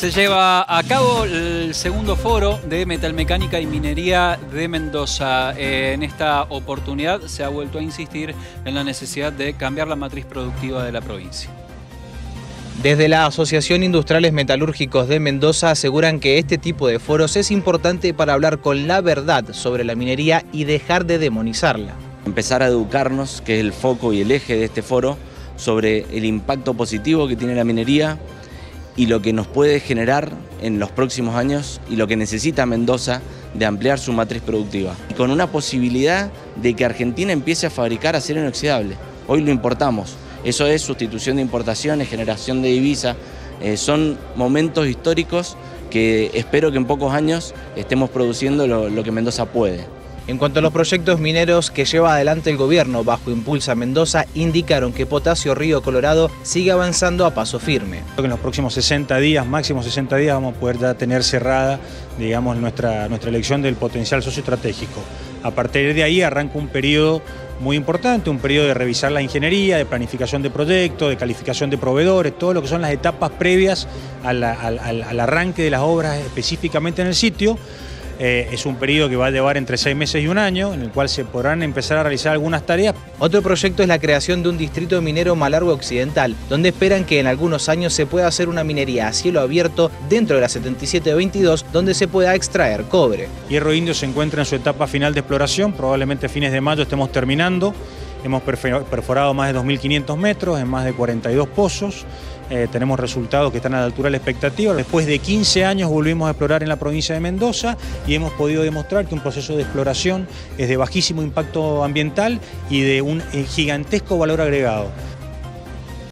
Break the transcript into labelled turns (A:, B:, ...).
A: Se lleva a cabo el segundo foro de metalmecánica y minería de Mendoza. En esta oportunidad se ha vuelto a insistir en la necesidad de cambiar la matriz productiva de la provincia.
B: Desde la Asociación Industriales Metalúrgicos de Mendoza aseguran que este tipo de foros es importante para hablar con la verdad sobre la minería y dejar de demonizarla.
C: Empezar a educarnos, que es el foco y el eje de este foro, sobre el impacto positivo que tiene la minería y lo que nos puede generar en los próximos años y lo que necesita Mendoza de ampliar su matriz productiva. Y con una posibilidad de que Argentina empiece a fabricar acero inoxidable. Hoy lo importamos. Eso es sustitución de importaciones, generación de divisa. Son momentos históricos que espero que en pocos años estemos produciendo lo que Mendoza puede.
B: En cuanto a los proyectos mineros que lleva adelante el gobierno bajo Impulsa Mendoza, indicaron que Potasio Río Colorado sigue avanzando a paso firme.
D: En los próximos 60 días, máximo 60 días, vamos a poder ya tener cerrada, digamos, nuestra elección del potencial socioestratégico. A partir de ahí arranca un periodo muy importante, un periodo de revisar la ingeniería, de planificación de proyectos, de calificación de proveedores, todo lo que son las etapas previas al arranque de las obras específicamente en el sitio. Es un periodo que va a llevar entre 6 meses y un año, en el cual se podrán empezar a realizar algunas tareas.
B: Otro proyecto es la creación de un distrito minero Malargüe Occidental, donde esperan que en algunos años se pueda hacer una minería a cielo abierto dentro de la 7722, donde se pueda extraer cobre.
D: Hierro Indio se encuentra en su etapa final de exploración, probablemente a fines de mayo estemos terminando. Hemos perforado más de 2.500 metros en más de 42 pozos. Tenemos resultados que están a la altura de la expectativa. Después de 15 años volvimos a explorar en la provincia de Mendoza y hemos podido demostrar que un proceso de exploración es de bajísimo impacto ambiental y de un gigantesco valor agregado.